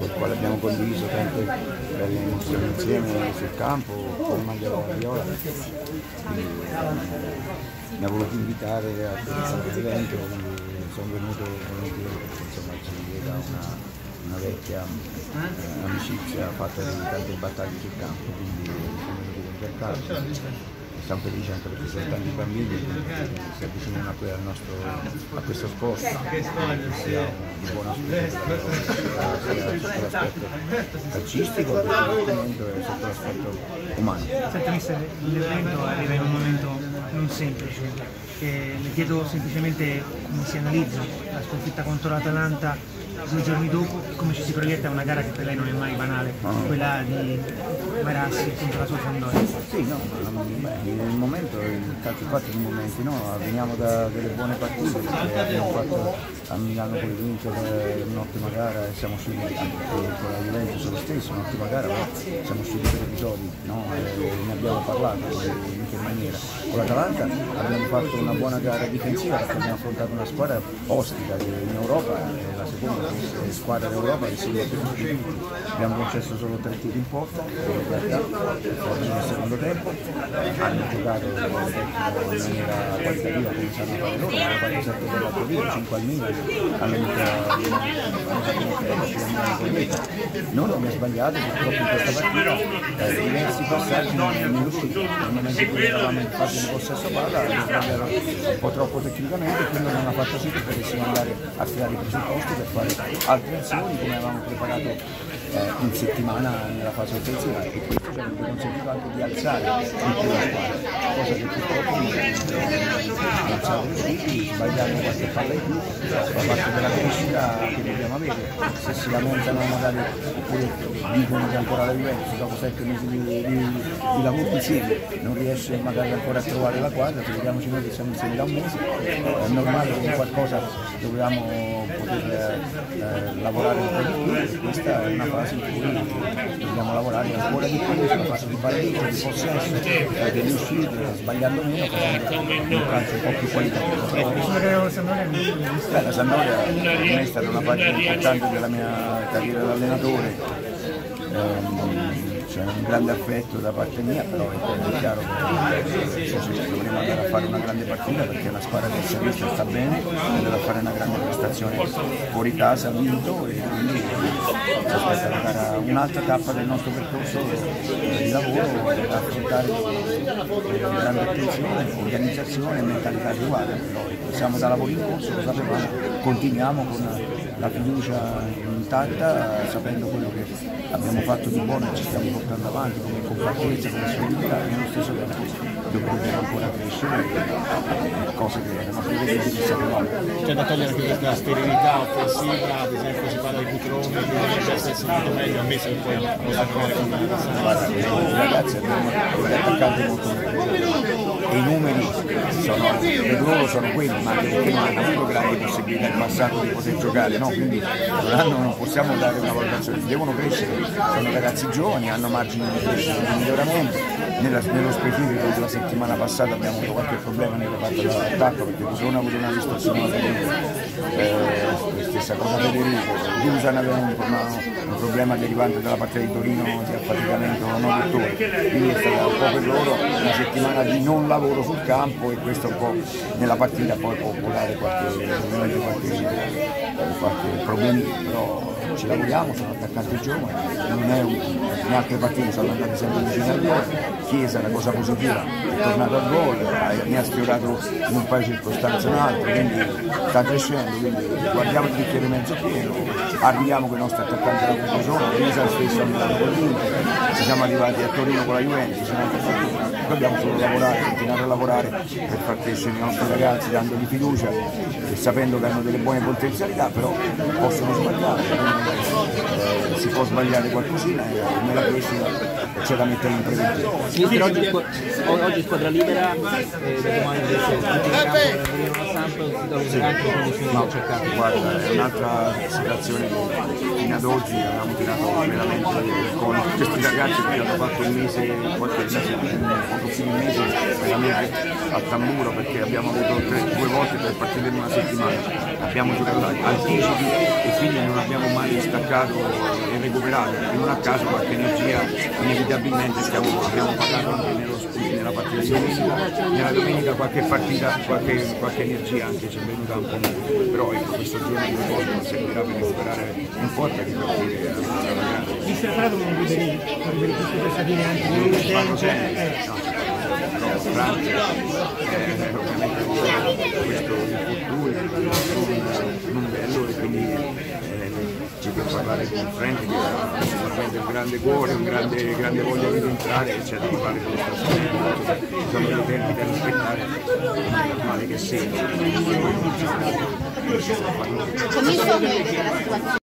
il quale abbiamo condiviso tante belle emozioni insieme sul campo con maglia viola, quindi mi ha voluto invitare a questo evento, quindi sono venuto volentieri perché insomma ci lega una vecchia amicizia fatta di tante battaglie sul campo, quindi sono venuto con il campo. Siamo felici anche perché sono tanti bambini che si avvicinano a questo sport, che sia di buona sfruttamento sotto l'aspetto calcistico e sotto l'aspetto umano. Senta mister, l'evento arriva in un momento non semplice, le chiedo semplicemente come si analizza la sconfitta contro l'Atalanta 2 giorni dopo e come ci si proietta una gara che per lei non è mai banale, quella di Marassi contro la sua Sampdoria. Sì, no, nel momento, il calcio è fatto di momenti, no? Veniamo da delle buone partite, perché abbiamo fatto a Milano con l'Inter un'ottima gara e siamo usciti anche con la Juventus lo stesso, un'ottima gara, ma siamo usciti per episodi, no? Ne abbiamo parlato in che maniera. Con l'Atalanta abbiamo fatto una buona gara difensiva perché abbiamo affrontato una squadra ostica che in Europa è la seconda squadra d'Europa che segna più tutti. Abbiamo concesso solo 3 tiri in porta nel secondo tempo, hanno giocato in maniera qualitativa come sanno fare loro, hanno fatto 7 per la Torino, 5 al Milan, hanno noi non abbiamo sbagliato purtroppo in questa partita, diversi passaggi non riusciti, nel momento in cui eravamo in fase di possesso palla abbiamo sbagliato un po' troppo tecnicamente e quindi non ha fatto sì che potessimo andare a creare i presupposti per fare altre azioni come avevamo preparato in settimana nella fase offensiva e questo ci avrebbe consentito anche di alzare il più la squadra, cosa che purtroppo non è alzare così, sbagliando qualche palla in più, fa parte della crescita che dobbiamo avere. Se si lamentano magari oppure dicono che ancora la Juventus dopo 7 mesi di lavoro insieme non riesce magari ancora a trovare la quadra, figuriamoci noi che siamo insieme da un mese, è normale che qualcosa dobbiamo poter lavorare un po' di più e questa è una fase in cui dobbiamo lavorare ancora di più, sulla fase di pareggio, di possesso, delle uscite, sbagliando meno, facendo un calcio un po' più qualitativo. La Sampdoria per me è stata una parte importante della mia carriera da allenatore. C'è un grande affetto da parte mia, però è chiaro che dovremo andare a fare una grande partita perché la squadra del servizio sta bene e deve fare una grande prestazione fuori casa, ha vinto e quindi ci aspetta un'altra tappa del nostro percorso di lavoro da affrontare con grande attenzione, organizzazione e mentalità adeguata. Siamo da lavoro in corso, lo sapevamo, continuiamo con la fiducia intatta, sapendo quello che abbiamo fatto di buono e ci stiamo portando avanti come compattezza, come solidità, e nello stesso tempo dobbiamo ancora crescere, cose che non prevedibili sapevamo. C'è da togliere anche questa sterilità offensiva, ad esempio si parla di Cutroni, che dovrebbe essere sentito meglio, ammesso che poi lo sta giocare con la Guarda, i ragazzi abbiamo degli attaccanti molto bene. E i numeri per loro sono quelli, ma anche perché non hanno avuto grandi possibilità in passato di poter giocare, no? Quindi non possiamo dare una valutazione, devono crescere, sono ragazzi giovani, hanno margini di miglioramento. Nello specifico della settimana passata abbiamo avuto qualche problema nella parte dell'attacco perché Cutrone ha avuto una distorsione stessa cosa Federico, Dusan aveva un problema derivante dalla partita di Torino di affaticamento non dottore, quindi è stata un po' per loro una settimana di non lavoro sul campo e questo un po' nella partita poi può dare qualche problema, però ci lavoriamo, sono attaccanti giovani, non è in altre partite sono andati sempre vicino al gol. Chiesa, la cosa positiva, è tornato al gol, ne ha sfiorato in un paio di circostanze in altre, quindi sta crescendo, quindi guardiamo il bicchiere mezzo pieno, arriviamo con i nostri attaccanti alla conclusione, Pisa stesso a Milano con l'Inter, ci siamo arrivati a Torino con la Juventus, dobbiamo solo lavorare, continuare a lavorare per far crescere i nostri ragazzi dandogli fiducia e sapendo che hanno delle buone potenzialità, però possono sbagliare, quindi, si può sbagliare qualcosina e nella crescita c'è da mettere in preventivo. Oggi squadra libera, domani invece tutti in campo venivano a Samp, si dovrebbe anche quindi cercare. Guarda, è un'altra situazione che fino ad oggi abbiamo tirato veramente con questi ragazzi che hanno fatto un mese, poco più di un mese veramente al tamburo perché abbiamo avuto 2 volte 3 partite in una settimana. abbiamo giocato anticipi e quindi non abbiamo mai staccato e recuperato, e non a caso qualche energia inevitabilmente abbiamo pagato anche nella partita di domenica, nella domenica qualche energia anche ci è venuta un po' meno, però ecco, questo giorno di riposo servirà per recuperare un po' per ripartire alla gara. Vi si è preparato con un Ribéry queste prestazioni anche di Fanno sempre, però Francia ovviamente questo infortunio non bello e quindi ci può parlare di Frank che ha sicuramente un grande cuore, un grande voglia di entrare e c'è da fare prestazioni, sono dei tempi da rispettare, non è normale che sia.